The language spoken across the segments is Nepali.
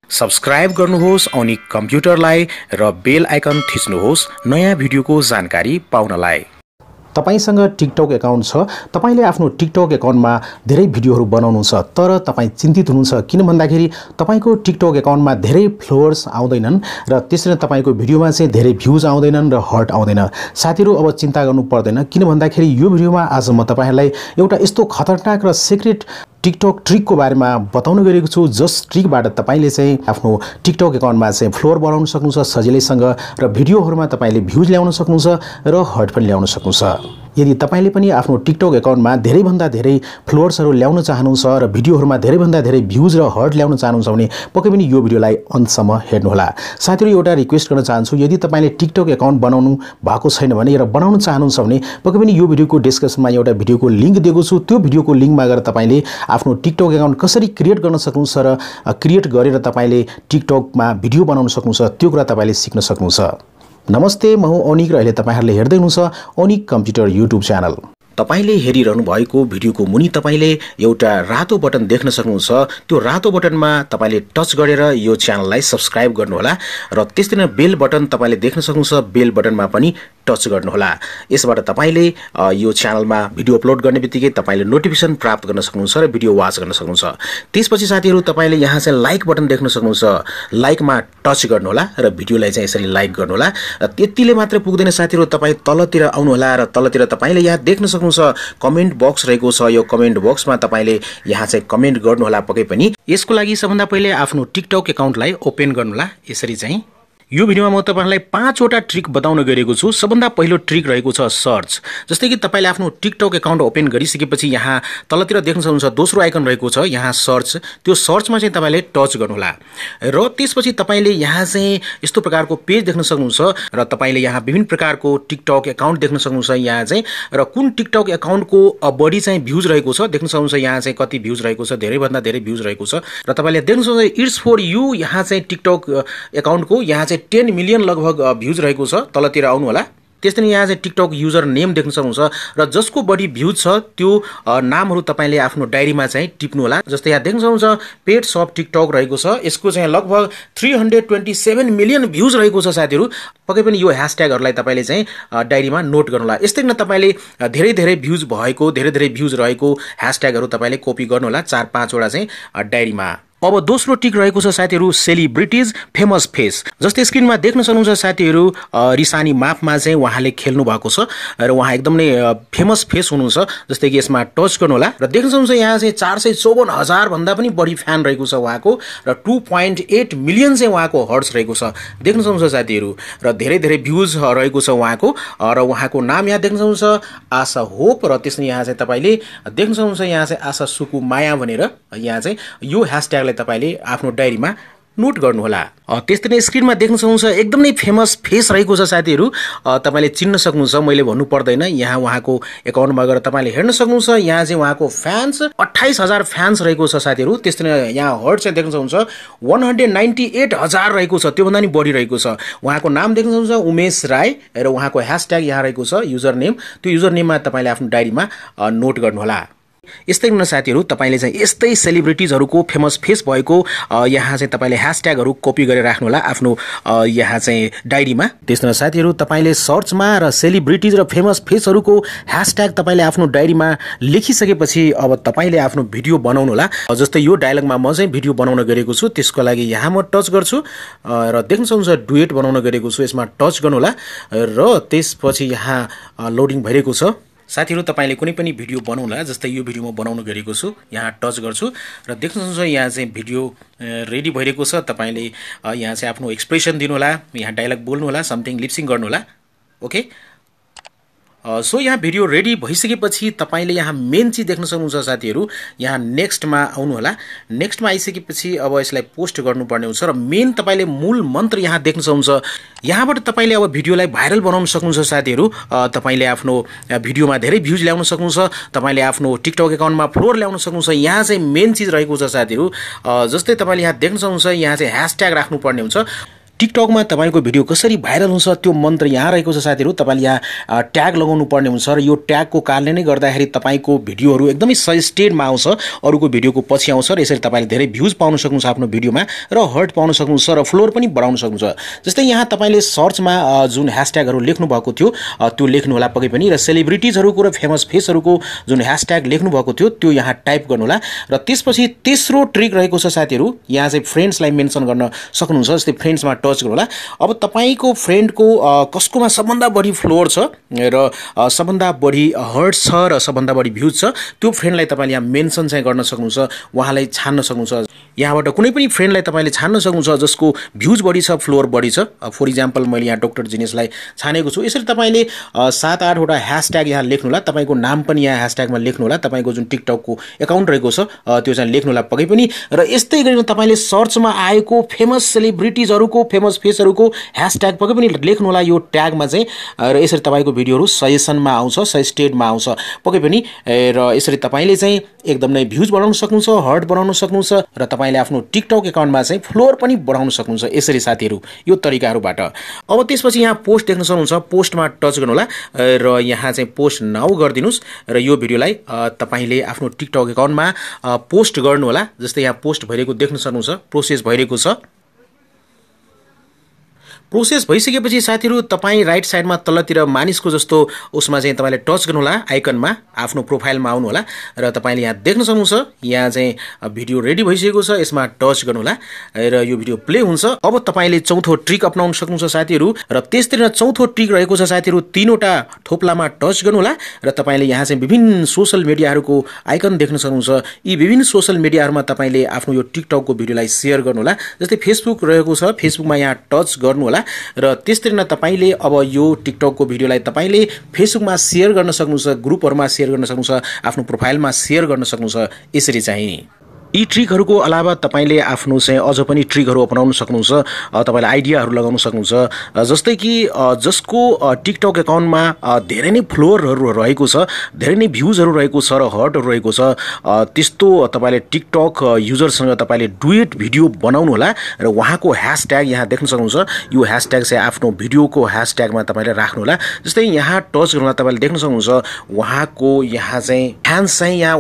सब्स्क्राइब गर्नुहोस् ओनिक कम्प्युटरलाई र बेल आइकन थिच्नुहोस् नयाँ भिडियोको जानकारी पाउनलाई। तपाईसँग टिकटक अकाउन्ट छ, तपाईले आफ्नो टिकटक अकाउन्टमा धेरै भिडियोहरू बनाउनु छ, तर तपाई चिन्तित हुनुहुन्छ किन भन्दाखेरि तपाईको टिकटक अकाउन्टमा धेरै फलोअर्स आउँदैनन् र त्यसैले तपाईको भिडियोमा चाहिँ धेरै भ्युज आउँदैनन् र हर्ट आउँदैन। साथीहरु अब चिन्ता गर्नु पर्दैन किन भन्दाखेरि यो भिडियोमा आज म तपाईहरुलाई एउटा यस्तो खतरनाक र सिक्रेट टिकटक ट्रिकको बारेमा बताउन गएको छु जस ट्रिकबाट तपाईले चाहिँ आफ्नो टिकटक अकाउन्टमा चाहिँ फ्लोर बनाउन सक्नुहुन्छ सजिलैसँग र भिडियोहरुमा तपाईले भ्युज ल्याउन सक्नुहुन्छ र हर्ट पनि ल्याउन सक्नुहुन्छ। यदि तपाईले पनि आफ्नो टिकटक अकाउन्टमा धेरै भन्दा धेरै फ्लोअर्सहरु ल्याउन चाहनुहुन्छ र भिडियोहरुमा धेरै भन्दा धेरै भ्युज र हर्ट ल्याउन चाहनुहुन्छ भने पक्कै पनि यो भिडियोलाई अन्तसम्म हेर्नु होला। साथीहरु एउटा रिक्वेस्ट गर्न चाहन्छु, यदि तपाईले टिकटक अकाउन्ट बनाउनु भएको छैन भने र बनाउन चाहनुहुन्छ भने पक्कै पनि यो भिडियोको डिस्क्रिप्सनमा एउटा भिडियोको लिंक दिएको छु। त्यो भिडियोको लिंकमा गएर तपाईले आफ्नो टिकटक अकाउन्ट कसरी क्रिएट गर्न सक्नुहुन्छ र क्रिएट गरेर तपाईले टिकटकमा भिडियो बनाउन सक्नुहुन्छ त्यो कुरा तपाईले सिक्न सक्नुहुन्छ। नमस्ते, म हुँ ओनिक र अहिले तपाईहरुले हेर्दै हुनुहुन्छ ओनिक कम्प्युटर युट्युब च्यानल। तपाईले हेरिरहनु भएको भिडियोको मुनि तपाईले एउटा रातो बटन देख्न सक्नुहुन्छ। त्यो रातो बटनमा तपाईले टच गरेर यो च्यानललाई सब्स्क्राइब गर्नुहोला र त्यसै नै बेल बटन तपाईले देख्न सक्नुहुन्छ। बेल बटनमा पनि टच गर्नुहोला। यसबाट तपाईले यो च्यानलमा भिडियो अपलोड गर्नेबित्तिकै तपाईले नोटिफिकेसन प्राप्त गर्न सक्नुहुन्छ र भिडियो वाच गर्न सक्नुहुन्छ। त्यसपछि साथीहरु तपाईले यहाँ चाहिँ लाइक बटन देख्न सक्नुहुन्छ। लाइकमा टच गर्नुहोला र भिडियोलाई चाहिँ यसरी लाइक गर्नुहोला। र त्यतिले मात्र पुग्दैन साथीहरु, तपाई तलतिर आउनुहोला र तलतिर तपाईले यहाँ देख्न सक्नुहुन्छ कमेन्ट बक्स रहेको छ। यो कमेन्ट बक्समा तपाईले यहाँ चाहिँ कमेन्ट गर्नुहोला पक्कै पनि। यसको लागि सबभन्दा पहिले आफ्नो टिकटक अकाउन्टलाई ओपन गर्नुहोला। यसरी चाहिँ यो भिडियोमा म तपाईहरुलाई 5 वटा ट्रिक बताउन गएको छु। सबभन्दा पहिलो ट्रिक रहेको छ सर्च। जस्तै कि तपाईले आफ्नो टिकटक अकाउन्ट ओपन गरिसकेपछि यहाँ तलतिर देख्न सक्नुहुन्छ दोस्रो आइकन रहेको छ यहाँ सर्च। त्यो सर्चमा चाहिँ तपाईले टच गर्नुहोला र त्यसपछि तपाईले यहाँ चाहिँ यस्तो प्रकारको पेज देख्न सक्नुहुन्छ र तपाईले यहाँ विभिन्न प्रकारको टिकटक अकाउन्ट देख्न सक्नुहुन्छ यहाँ चाहिँ र कुन टिकटक अकाउन्टको बढी चाहिँ भ्युज रहेको छ देख्न सक्नुहुन्छ। यहाँ चाहिँ कति भ्युज रहेको छ, धेरै भन्दा धेरै भ्युज रहेको छ र तपाईले देख्न सक्नुहुन्छ इट्स फर यु। यहाँ चाहिँ टिकटक अकाउन्टको यहाँ चाहिँ 10 मिलियन लगभग भ्युज रहेको छ। तलतिर आउनु होला। त्यसैले यहाँ चाहिँ टिकटक युजर नेम देख्न सक्नुहुन्छ र जसको बढी भ्युज छ त्यो नामहरु तपाईले आफ्नो डायरीमा चाहिँ टिप्नु होला। जस्तै यहाँ देख्न सक्नुहुन्छ पेट शप टिकटक रहेको छ। यसको चाहिँ लगभग 327 मिलियन भ्युज रहेको छ। साथीहरु पक्कै पनि यो ह्याशट्यागहरुलाई तपाईले चाहिँ डायरीमा नोट गर्नु होला। यस्तै नै तपाईले धेरै धेरै भ्युज भएको, धेरै धेरै भ्युज रहेको ह्याशट्यागहरु तपाईले कपी गर्नु होला 4-5 वटा चाहिँ डायरीमा। अब दोस्रो टिक रहेको छ साथीहरु सेलिब्रिटीज फेमस फेस। जस्तै स्क्रिनमा देख्न सक्नुहुन्छ साथीहरु रिसानी मापमा चाहिँ उहाँले खेल्नु भएको छ र उहाँ एकदमै फेमस फेस हुनुहुन्छ। जस्तै कि यसमा टच गर्नु होला र देख्न सक्नुहुन्छ यहाँ चाहिँ 454,000 भन्दा पनि बढी फ्यान रहेको छ उहाँको र 2.8 मिलियन चाहिँ उहाँको हर्ट्स रहेको छ देख्न सक्नुहुन्छ साथीहरु र धेरै धेरै भ्युज रहेको छ उहाँको र उहाँको नाम यहाँ देख्न सक्नुहुन्छ आशा होप र त्यसैले यहाँ चाहिँ तपाईले देख्न सक्नुहुन्छ यहाँ चाहिँ आशा सुकु माया भनेर यहाँ चाहिँ यो ह्याशट्याग तपाईले आफ्नो डायरीमा नोट गर्नुहोला। त्यस्तै नै स्क्रिनमा देख्न सक्नुहुन्छ एकदमै फेमस फेस रहेको छ साथीहरु। तपाईले चिन्न सक्नुहुन्छ, मैले भन्नु पर्दैन। यहाँ उहाँको अकाउन्टमा गएर तपाईले हेर्न सक्नुहुन्छ। यहाँ चाहिँ उहाँको फ्यान्स 28,000 फ्यान्स रहेको छ साथीहरु। त्यस्तै नै यहाँ हर्ट चाहिँ देख्न सक्नुहुन्छ 198,000 रहेको छ, त्यो भन्दा नि बढी रहेको छ। उहाँको नाम देख्न सक्नुहुन्छ उमेश राय र उहाँको ह्याशट्याग यहाँ रहेको छ युजर नेम। त्यो युजर नेममा तपाईले आफ्नो डायरीमा नोट गर्नुहोला। यस्तै हुन साथीहरु तपाईले चाहिँ यस्तै सेलिब्रिटीजहरुको फेमस फेस भएको यहाँ चाहिँ तपाईले ह्याशट्यागहरु कपी गरेर राख्नु होला आफ्नो यहाँ चाहिँ डायरीमा। त्यसैले साथीहरु तपाईले सर्चमा र सेलिब्रिटीज र फेमस फेसहरुको ह्याशट्याग तपाईले आफ्नो डायरीमा लेखिसकेपछि अब तपाईले आफ्नो भिडियो बनाउनु होला। जस्तै यो डायलगमा म चाहिँ भिडियो बनाउन गएको छु, त्यसको लागि यहाँ म टच गर्छु र देख्न सक्नुहुन्छ डुएट बनाउन गएको छु। यसमा टच गर्नु होला र त्यसपछि यहाँ लोडिङ भइरहेको छ। साथीहरु तपाईले कुनै पनि भिडियो बनाउनु होला। जस्तै यो भिडियो म बनाउन गएको छु, यहाँ टच गर्छु र देख्न सक्नुहुन्छ यहाँ चाहिँ भिडियो रेडी भइरहेको छ। तपाईले यहाँ चाहिँ आफ्नो एक्सप्रेसन दिनु होला, यहाँ डायलग बोल्नु होला, समथिङ लिपसिङ गर्नु होला। ओके, सो यहाँ भिडियो रेडी भइसकेपछि तपाईले यहाँ मेन चीज देख्न सक्नुहुन्छ साथीहरु। यहाँ नेक्स्टमा आउनु होला। नेक्स्टमा आइसकेपछि अब यसलाई पोस्ट गर्नुपर्ने हुन्छ र मेन तपाईले मूल मन्त्र यहाँ देख्न सक्नुहुन्छ। यहाँबाट तपाईले अब भिडियोलाई भाइरल बनाउन सक्नुहुन्छ साथीहरु। तपाईले आफ्नो भिडियोमा धेरै भ्युज ल्याउन सक्नुहुन्छ। तपाईले आफ्नो टिकटक अकाउन्टमा फ्लोर ल्याउन सक्नुहुन्छ। यहाँ चाहिँ मेन चीज रहेको छ साथीहरु। जस्तै तपाईले यहाँ देख्न सक्नुहुन्छ यहाँ चाहिँ ह्याशट्याग राख्नुपर्ने हुन्छ। टिकटकमा तपाईको भिडियो कसरी भाइरल हुन्छ त्यो मन्त्र यहाँ रहेको छ साथीहरु। तपाईले यहाँ ट्याग लगाउनु पर्ने हुन्छ र यो ट्यागको कारणले नै गर्दाखेरि तपाईको भिडियोहरु एकदमै सजेस्टेडमा आउँछ, अरूको भिडियोको पछि आउँछ र यसरी तपाईले धेरै भ्युज पाउन सक्नुहुन्छ आफ्नो भिडियोमा र हर्ट पाउन सक्नुहुन्छ र फ्लोर पनि बढाउन सक्नुहुन्छ। जस्तै यहाँ तपाईले सर्चमा जुन ह्याशट्यागहरु लेख्नु भएको थियो त्यो लेख्नु होला पक्कै पनि, र सेलिब्रिटिजहरुको र फेमस फेसहरुको जुन ह्याशट्याग लेख्नु भएको थियो त्यो यहाँ टाइप गर्नु होला। र त्यसपछि तेस्रो ट्रिक रहेको छ साथीहरु, यहाँ चाहिँ फ्रेन्ड्सलाई मेन्सन गर्न सक्नुहुन्छ। जस्तै फ्रेन्ड्समा टच गर्नु होला। अब तपाईको फ्रेन्डको कसकोमा सबभन्दा बढी फ्लोर छ र सबभन्दा बढी हर्ट्स छ र सबभन्दा बढी भ्युज छ त्यो फ्रेन्डलाई तपाईले यहाँ मेन्सन चाहिँ गर्न सक्नुहुन्छ, उहाँलाई छान्न सक्नुहुन्छ। यहाँबाट कुनै पनि फ्रेन्डलाई तपाईले छान्न सक्नुहुन्छ जसको भ्युज बढी छ, फ्लोर बढी छ। फर इक्जाम्पल मैले यहाँ डाक्टर जिनेशलाई छानेको छु। यसरी तपाईले 7-8 वटा ह्याशट्याग यहाँ लेख्नु होला, तपाईको नाम पनि यहाँ ह्याशट्यागमा लेख्नु होला, तपाईको जुन टिकटकको एकाउन्ट रहेको छ त्यो चाहिँ लेख्नु होला पक्कै पनि। र यस्तै गरेर तपाईले सर्चमा आएको फेमस सेलिब्रिटिजहरुको फेमस फेसहरुको ह्याशट्याग पक्कै पनि लेख्नु होला यो ट्यागमा चाहिँ, र यसरी तपाईको भिडियोहरु सजेसनमा आउँछ, सजेस्टेडमा आउँछ पक्कै पनि। र यसरी तपाईले चाहिँ एकदम नै भ्युज बढाउन सक्नुहुन्छ, हर्ट बढाउन सक्नुहुन्छ र तपाईले आफ्नो टिकटक एकाउन्टमा चाहिँ फ्लोर पनि बढाउन सक्नुहुन्छ यसरी साथीहरु, यो तरिकाहरुबाट। अब त्यसपछि यहाँ पोस्ट देख्न सक्नुहुन्छ, पोस्टमा टच गर्नु होला र यहाँ चाहिँ पोस्ट नाउ गर्दिनुस् र यो भिडियोलाई तपाईले आफ्नो टिकटक एकाउन्टमा पोस्ट गर्नु होला। जस्तै यहाँ पोस्ट भइरहेको देख्न सक्नुहुन्छ, प्रोसेस भइरहेको छ। प्रोसेस भइसकेपछि साथीहरु तपाई राइट साइडमा तल्लोतिर मानिसको जस्तो उसमा चाहिँ तपाईले टच गर्नु होला, आइकनमा आफ्नो प्रोफाइलमा आउनु होला र तपाईले यहाँ देख्न सक्नुहुन्छ यहाँ चाहिँ भिडियो रेडी भइसकेको छ, यसमा टच गर्नु होला र यो भिडियो प्ले हुन्छ। अब तपाईले चौथो ट्रिक अपनाउन सक्नुहुन्छ साथीहरु, र त्यसै गरी चौथो ट्रिक रहेको छ साथीहरु, 3वटा थोप्लामा टच गर्नु होला र तपाईले यहाँ चाहिँ विभिन्न सोशल मिडियाहरुको आइकन देख्न सक्नुहुन्छ। यी विभिन्न सोशल मिडियाहरुमा तपाईले आफ्नो यो टिकटकको भिडियोलाई शेयर गर्नु होला। जस्तै फेसबुक रहेको छ, फेसबुकमा यहाँ टच गर्नु होला र त्यसै गरी तपाईले अब यो टिकटकको भिडियोलाई तपाईले फेसबुकमा शेयर गर्न सक्नुहुन्छ, ग्रुपहरुमा शेयर गर्न सक्नुहुन्छ, आफ्नो प्रोफाइलमा शेयर गर्न सक्नुहुन्छ यसरी चाहिँ। यी ट्रिकहरुको अलावा तपाईले आफ्नो चाहिँ अझ पनि ट्रिकहरु अपनाउन सक्नुहुन्छ, तपाईले आइडियाहरु लगाउन सक्नुहुन्छ। जस्तै कि जसको टिकटक एकाउन्टमा धेरै नै फ्लोरहरु रहेको छ, धेरै नै भ्युजहरु रहेको छ र हर्टहरु रहेको छ, त्यस्तो तपाईले टिकटक युजरसँग तपाईले डुएट भिडियो बनाउनु होला र उहाँको ह्याशट्याग यहाँ देख्न सक्नुहुन्छ। यो ह्याशट्याग चाहिँ आफ्नो भिडियोको ह्याशट्यागमा तपाईले राख्नु होला। जस्तै यहाँ टच गर्नु होला, तपाईले देख्न सक्नुहुन्छ उहाँको यहाँ चाहिँ फ्यान्स चाहिँ यहाँ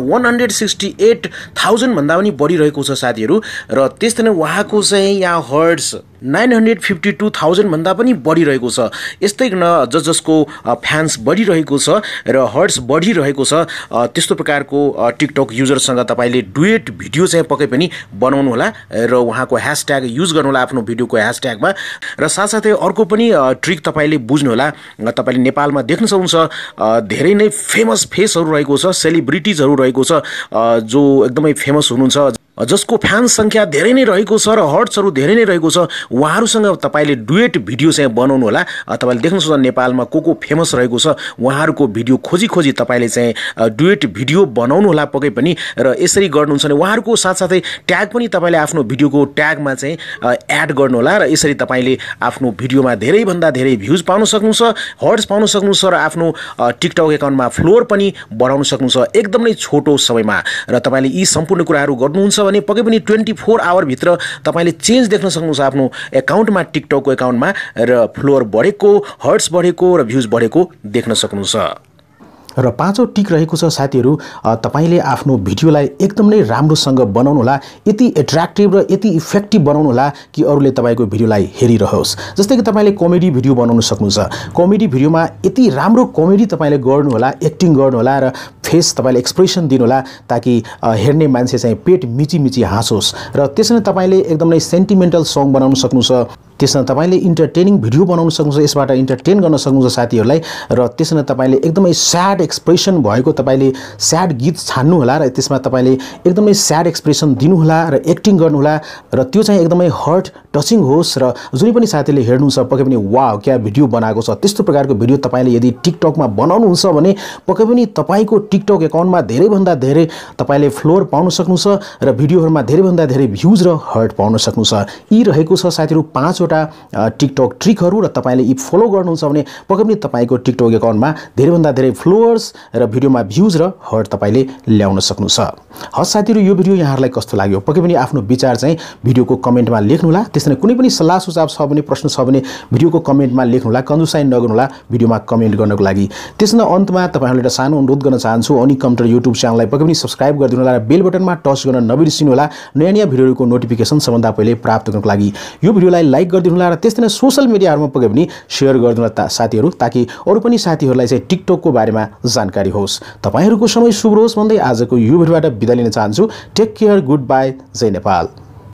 168,000 भन्दा पनि बढिरहेको छ साथीहरु, र त्यसै नै उहाँको चाहिँ यहाँ हर्ट्स 952,000 भन्दा पनि बढिरहेको छ। यस्तै गर्न जसको फ्यान्स बढिरहेको छ र हर्ट्स बढिरहेको छ त्यस्तो प्रकारको टिकटक युजरसँग तपाईले डुएट भिडियो चाहिँ पक्कै पनि बनाउनु होला र उहाँको ह्याशट्याग युज गर्नु होला आफ्नो भिडियोको ह्याशट्यागमा। र साथसाथै अर्को पनि ट्रिक तपाईले बुझ्नु होला, तपाईले नेपालमा देख्न सक्नुहुन्छ धेरै नै फेमस फेसहरु रहेको छ, सेलिब्रिटिजहरु रहेको छ जो एकदमै फेमस हुनुहुन्छ, जसको फ्यान्स संख्या धेरै नै रहेको छ र हर्ट्सहरु धेरै नै रहेको छ, उहाँहरुसँग तपाईले डुएट भिडियो चाहिँ बनाउनु होला। तपाईले देख्न सक्नुहुन्छ नेपालमा को फेमस रहेको छ, उहाँहरुको भिडियो खोजी तपाईले चाहिँ डुएट भिडियो बनाउनु होला पक्कै पनि। र यसरी गर्नुहुन्छ भने उहाँहरुको साथसाथै ट्याग पनि तपाईले आफ्नो भिडियोको ट्यागमा चाहिँ एड गर्नु होला र यसरी तपाईले आफ्नो भिडियोमा धेरै भन्दा धेरै भ्युज पाउन सक्नुहुन्छ, हर्ट्स पाउन सक्नुहुन्छ र आफ्नो टिकटक एकाउन्टमा फ्लोर पनि बढाउन सक्नुहुन्छ एकदमै छोटो समयमा। र तपाईले यी सम्पूर्ण कुराहरु गर्नुहुन्छ भने पक्कै पनि 24 आवर भित्र तपाईले चेन्ज देख्न सक्नुहुन्छ आफ्नो एकाउन्टमा, टिकटकको एकाउन्टमा, र फ्लोर बढेको, हर्ट्स बढेको र भ्युज बढेको देख्न सक्नुहुन्छ। र पाँचौं टिक रहेको छ साथीहरु, तपाईले आफ्नो भिडियोलाई एकदम नै राम्रोसँग बनाउनु होला, यति एट्र्याक्टिभ र यति इफेक्टिभ बनाउनु होला कि अरूले तपाईको भिडियोलाई हेरिरहोस्। जस्तै कि तपाईले कमेडी भिडियो बनाउन सक्नुहुन्छ, कमेडी भिडियोमा यति राम्रो कमेडी तपाईले गर्नु होला, एक्टिङ गर्नु होला र फेस तपाईले एक्सप्रेसन दिनु होला ताकि हेर्ने मान्छे चाहिँ पेट मिची हाँसोस्। र त्यसैले तपाईले एकदम नै सेन्टिमेन्टल सङ बनाउन सक्नुहुन्छ, त्यसमा तपाईले इन्टरटेनिङ भिडियो बनाउन सक्नुहुन्छ, यसबाट इन्टरटेन गर्न सक्नुहुन्छ साथीहरुलाई। र त्यसमा तपाईले एकदमै स्याड एक्सप्रेसन भएको तपाईले स्याड गीत छान्नु होला र त्यसमा तपाईले एकदमै स्याड एक्सप्रेसन दिनु होला र एक्टिङ गर्नु होला र त्यो चाहिँ एकदमै हर्ट टचिङ होस् र जुनै पनि साथीले हेर्नुहुन्छ पक्कै पनि वाउ क्या भिडियो बनाएको छ। त्यस्तो प्रकारको भिडियो तपाईले यदि टिकटकमा बनाउनुहुन्छ भने पक्कै पनि तपाईको टिकटक एकाउन्टमा धेरै भन्दा धेरै तपाईले फ्लोर पाउन सक्नुहुन्छ र भिडियोहरुमा धेरै भन्दा धेरै भ्युज र हर्ट पाउन सक्नुहुन्छ। यी रहेको छ साथीहरु 5 धेरैवटा टिकटक ट्रिकहरू र तपाईले यी फलो गर्नुहुन्छ भने पक्कै पनि तपाईको टिकटक एकाउन्टमा धेरैभन्दा धेरै फलोवर्स र भिडियोमा भ्युज र हर्ट तपाईले ल्याउन सक्नुहुन्छ। हस् साथीहरु, यो भिडियो यहाँहरुलाई कस्तो लाग्यो पक्कै पनि आफ्नो विचार चाहिँ भिडियोको कमेन्टमा लेख्नुहोला। त्यसैले कुनै पनि सल्लाह सुझाव छ भने प्रश्न छ भने भिडियोको कमेन्टमा लेख्नुहोला। कन्जुसाइ नगर्नुहोला भिडियोमा कमेन्ट गर्नको लागि। त्यसैले अन्तमा तपाईहरुलाई एउटा सानो अनुरोध गर्न चाहन्छु, अनिक कम्प्युटर युट्युब च्यानललाई पक्कै पनि सब्स्क्राइब गरिदिनुहोला र बेल बटनमा टच गर्न नबिर्सिनुहोला नयाँ भिडियोहरुको नोटिफिकेसन सबभन्दा पहिले प्राप्त गर्नको लागि। यो भिडियोलाई लाइक गरिदिनुहोला र त्यसैले सोशल मिडियाहरुमा पक्कै पनि शेयर गरिदिनुहोला साथीहरु, ताकि अरु पनि साथीहरुलाई चाहिँ टिकटकको बारेमा जानकारी होस्। तपाईहरुको समय शुभ होस् भन्दै आजको यो भिडियोबाट बिदा लिन चाहन्छु। टेक केयर, गुड बाई, जय नेपाल।